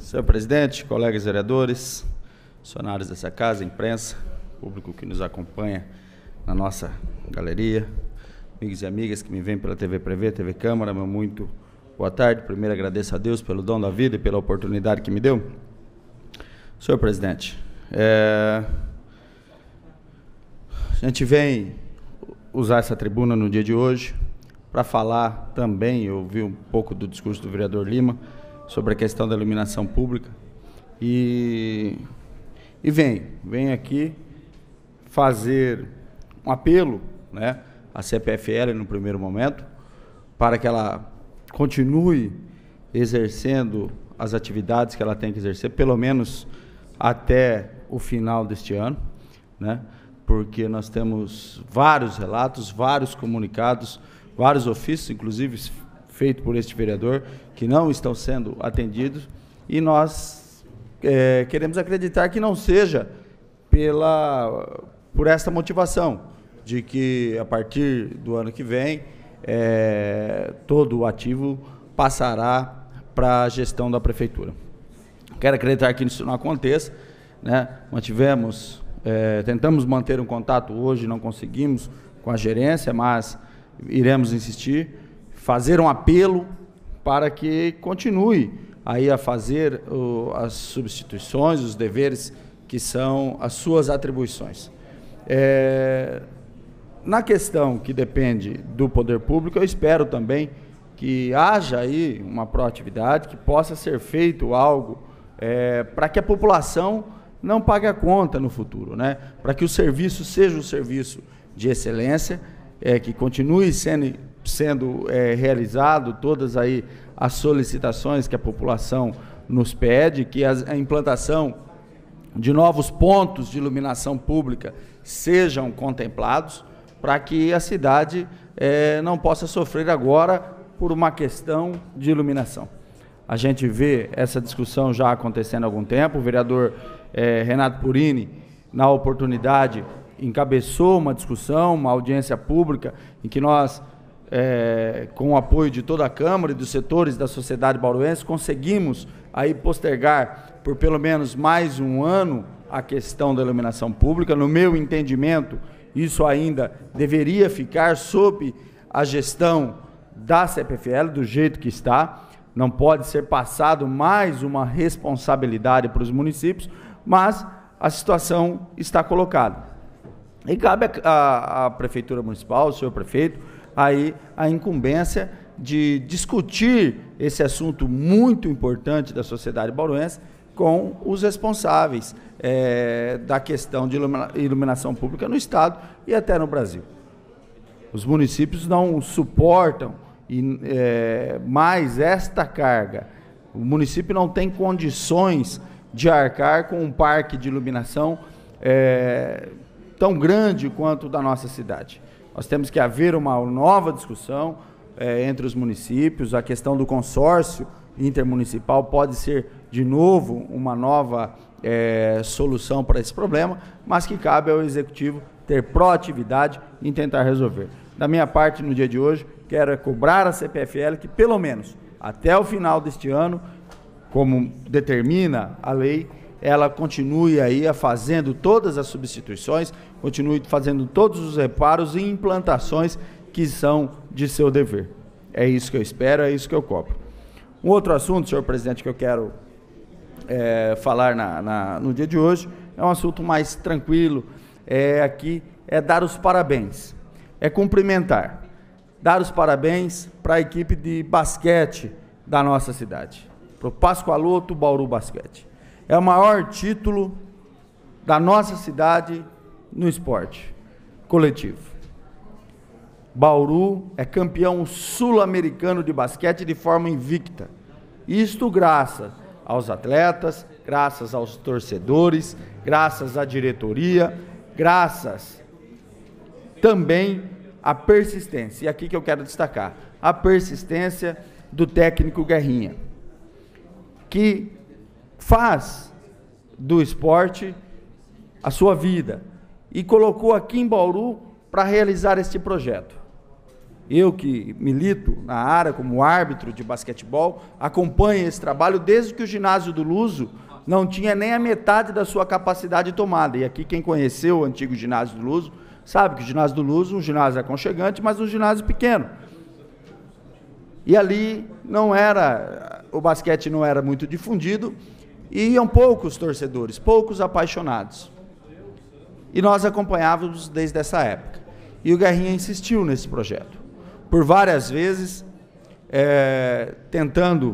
Senhor presidente, colegas vereadores, funcionários dessa casa, imprensa, público que nos acompanha na nossa galeria, amigos e amigas que me vêm pela TV Prevê, TV Câmara, meu muito boa tarde. Primeiro agradeço a Deus pelo dom da vida e pela oportunidade que me deu. Senhor presidente, a gente vem usar essa tribuna no dia de hoje para falar também, eu ouvi um pouco do discurso do vereador Lima, sobre a questão da iluminação pública e vem aqui fazer um apelo, né, à CPFL no primeiro momento, para que ela continue exercendo as atividades que ela tem que exercer, pelo menos até o final deste ano, né, porque nós temos vários relatos, vários comunicados, vários ofícios, inclusive feito por este vereador, que não estão sendo atendidos, e nós queremos acreditar que não seja por esta motivação, de que a partir do ano que vem, todo o ativo passará para a gestão da prefeitura. Quero acreditar que isso não aconteça, né? Tentamos manter um contato hoje, não conseguimos com a gerência, mas iremos insistir, fazer um apelo para que continue aí a fazer as substituições, os deveres que são as suas atribuições. Na questão que depende do poder público, eu espero também que haja aí uma proatividade, que possa ser feito algo para que a população não pague a conta no futuro, né? Para que o serviço seja um serviço de excelência, que continue sendo realizado todas aí as solicitações que a população nos pede, que a implantação de novos pontos de iluminação pública sejam contemplados, para que a cidade não possa sofrer agora por uma questão de iluminação. A gente vê essa discussão já acontecendo há algum tempo. O vereador Renato Purini, na oportunidade, encabeçou uma discussão, uma audiência pública, em que nós, com o apoio de toda a Câmara e dos setores da sociedade bauruense, conseguimos aí postergar por pelo menos mais um ano a questão da iluminação pública. No meu entendimento, isso ainda deveria ficar sob a gestão da CPFL, do jeito que está. Não pode ser passado mais uma responsabilidade para os municípios, mas a situação está colocada. E cabe à Prefeitura Municipal, ao senhor prefeito, aí a incumbência de discutir esse assunto muito importante da sociedade bauruense com os responsáveis da questão de iluminação pública no Estado e até no Brasil. Os municípios não suportam mais esta carga. O município não tem condições de arcar com um parque de iluminação tão grande quanto o da nossa cidade. Nós temos que haver uma nova discussão entre os municípios. A questão do consórcio intermunicipal pode ser, de novo, uma nova solução para esse problema, mas que cabe ao Executivo ter proatividade em tentar resolver. Da minha parte, no dia de hoje, quero cobrar a CPFL que, pelo menos, até o final deste ano, como determina a lei, ela continue aí fazendo todas as substituições, continue fazendo todos os reparos e implantações que são de seu dever. É isso que eu espero, é isso que eu cobro. Um outro assunto, senhor presidente, que eu quero falar no dia de hoje, é um assunto mais tranquilo, aqui é dar os parabéns, cumprimentar, dar os parabéns para a equipe de basquete da nossa cidade, para o Pascoaloto Bauru Basquete. É o maior título da nossa cidade no esporte coletivo. Bauru é campeão sul-americano de basquete de forma invicta. Isto graças aos atletas, graças aos torcedores, graças à diretoria, graças também à persistência. E aqui que eu quero destacar, a persistência do técnico Guerrinha, que faz do esporte a sua vida e colocou aqui em Bauru para realizar este projeto. eu que milito na área como árbitro de basquetebol, acompanho esse trabalho desde que o ginásio do Luso não tinha nem a metade da sua capacidade tomada. E aqui quem conheceu o antigo ginásio do Luso sabe que o ginásio do Luso é um ginásio aconchegante, mas um ginásio pequeno. E ali o basquete não era muito difundido, e iam poucos torcedores, poucos apaixonados. E nós acompanhávamos desde essa época. E o Guerrinha insistiu nesse projeto, por várias vezes, tentando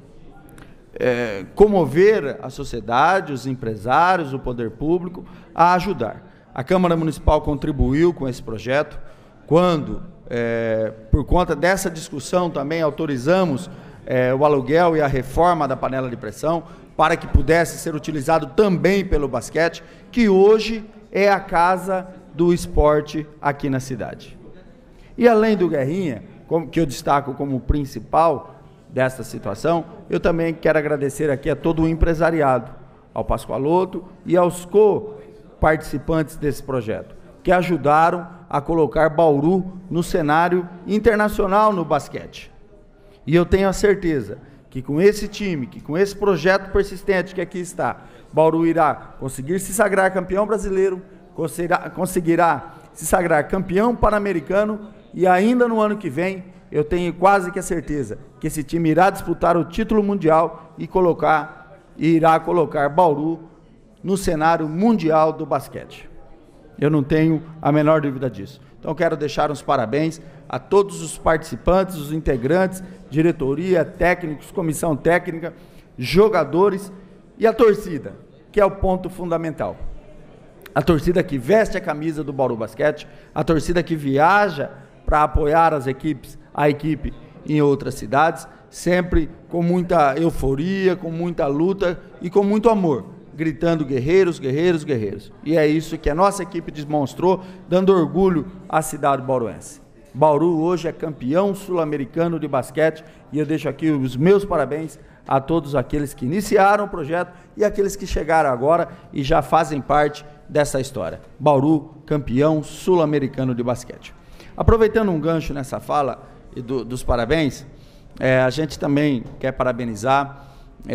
comover a sociedade, os empresários, o poder público a ajudar. A Câmara Municipal contribuiu com esse projeto, quando, por conta dessa discussão, também autorizamos o aluguel e a reforma da panela de pressão, para que pudesse ser utilizado também pelo basquete, que hoje é a casa do esporte aqui na cidade. E além do Guerrinha, que eu destaco como principal desta situação, eu também quero agradecer aqui a todo o empresariado, ao Pascoaloto e aos co-participantes desse projeto, que ajudaram a colocar Bauru no cenário internacional no basquete. E eu tenho a certeza que com esse time, que com esse projeto persistente que aqui está, Bauru irá conseguir se sagrar campeão brasileiro, conseguirá se sagrar campeão pan-americano, e ainda no ano que vem, eu tenho quase que a certeza que esse time irá disputar o título mundial e irá colocar Bauru no cenário mundial do basquete. Eu não tenho a menor dúvida disso. Então, quero deixar uns parabéns a todos os participantes, os integrantes, diretoria, técnicos, comissão técnica, jogadores e a torcida, que é o ponto fundamental. A torcida que veste a camisa do Bauru Basquete, a torcida que viaja para apoiar a equipe em outras cidades, sempre com muita euforia, com muita luta e com muito amor, gritando guerreiros, guerreiros, guerreiros. E é isso que a nossa equipe demonstrou, dando orgulho à cidade bauruense. Bauru hoje é campeão sul-americano de basquete, e eu deixo aqui os meus parabéns a todos aqueles que iniciaram o projeto e aqueles que chegaram agora e já fazem parte dessa história. Bauru, campeão sul-americano de basquete. Aproveitando um gancho nessa fala e dos parabéns, a gente também quer parabenizar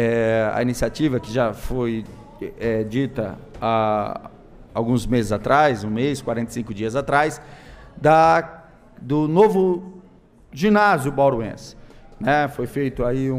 a iniciativa que já foi dita há alguns meses atrás, 45 dias atrás, do novo ginásio bauruense. Foi feito aí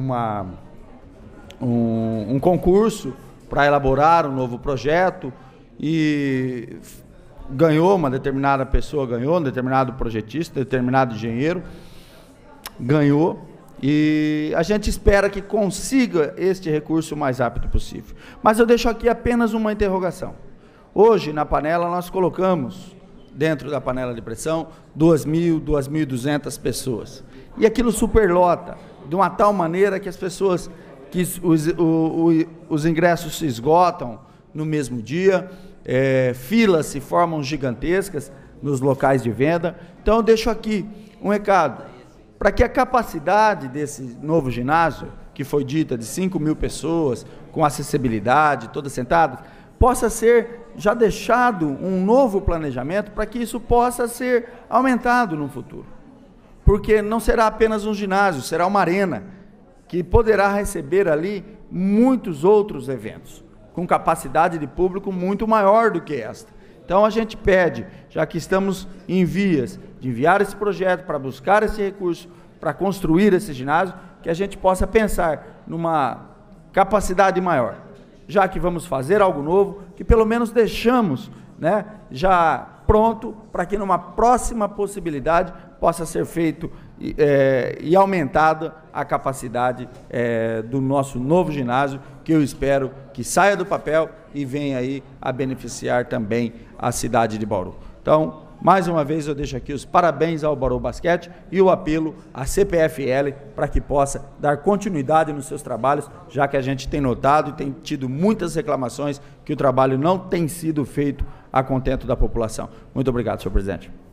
um concurso para elaborar um novo projeto, e ganhou uma determinada pessoa, um determinado projetista, determinado engenheiro, ganhou, e a gente espera que consiga este recurso o mais rápido possível. Mas eu deixo aqui apenas uma interrogação. Hoje, na panela, nós colocamos, dentro da panela de pressão, 2.000, 2.200 pessoas. E aquilo superlota, de uma tal maneira que as pessoas, que os ingressos se esgotam no mesmo dia, filas se formam gigantescas nos locais de venda. Então eu deixo aqui um recado, para que a capacidade desse novo ginásio, que foi dita de 5.000 pessoas, com acessibilidade, todas sentadas, possa ser já deixado um novo planejamento para que isso possa ser aumentado no futuro. Porque não será apenas um ginásio, será uma arena, que poderá receber ali muitos outros eventos, com capacidade de público muito maior do que esta. Então a gente pede, já que estamos em vias de enviar esse projeto para buscar esse recurso, para construir esse ginásio, que a gente possa pensar numa capacidade maior. Já que vamos fazer algo novo, que pelo menos deixamos, já pronto, para que numa próxima possibilidade possa ser feito e aumentada a capacidade do nosso novo ginásio, que eu espero que saia do papel e venha aí a beneficiar também a cidade de Bauru. Então, mais uma vez eu deixo aqui os parabéns ao Bauru Basquete e o apelo à CPFL para que possa dar continuidade nos seus trabalhos, já que a gente tem notado e tem tido muitas reclamações que o trabalho não tem sido feito a contento da população. Muito obrigado, senhor presidente.